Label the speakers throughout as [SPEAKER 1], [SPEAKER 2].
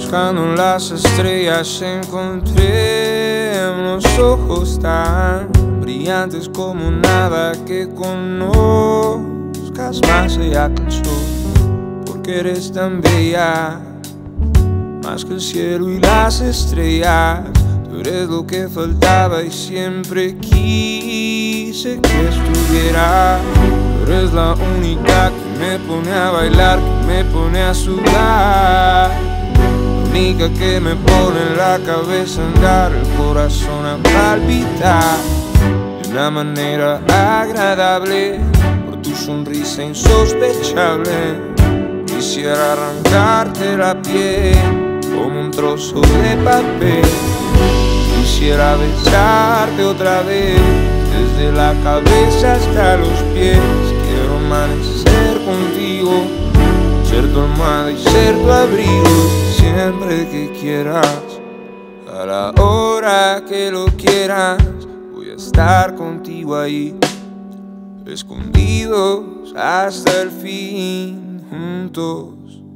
[SPEAKER 1] Buscando en las estrellas encontré unos ojos tan brillantes como nada que conozcas más allá que el sol, porque eres tan bella, más que el cielo y las estrellas. Tú eres lo que faltaba y siempre quise que estuviera. Tú eres la única que me pone a bailar, que me pone a sudar, la única que me pone en la cabeza a andar, el corazón a palpitar de una manera agradable. Por tu sonrisa insospechable quisiera arrancarte la piel como un trozo de papel. Quisiera besarte otra vez, desde la cabeza hasta los pies. Quiero amanecer contigo, ser tu almohada y ser tu abrigo, siempre que quieras, a la hora que lo quieras. Voy a estar contigo ahí, escondidos hasta el fin, juntos,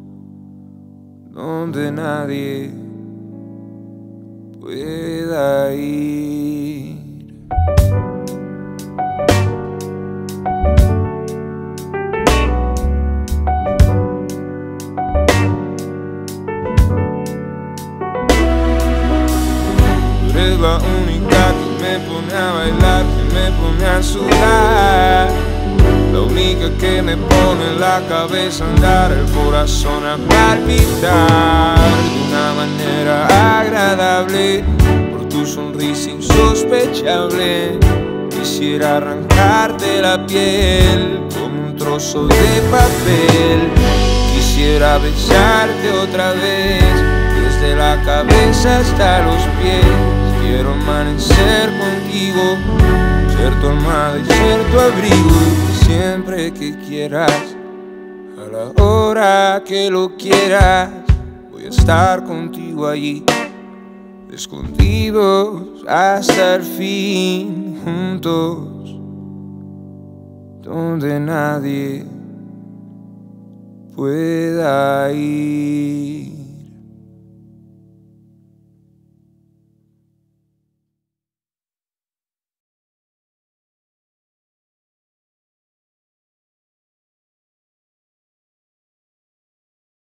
[SPEAKER 1] donde nadie pueda ir. Tú eres la única que me pone a bailar, que me pone a sudar, la única que me pone en la cabeza a andar, el corazón a palpitar de una manera agradable. Por tu sonrisa insospechable quisiera arrancarte la piel como un trozo de papel. Quisiera besarte otra vez, desde la cabeza hasta los pies. Quiero amanecer contigo, ser tu almohada y ser tu abrigo, siempre que quieras, a la hora que lo quieras. Voy a estar contigo allí, escondidos hasta el fin, juntos, donde nadie pueda ir.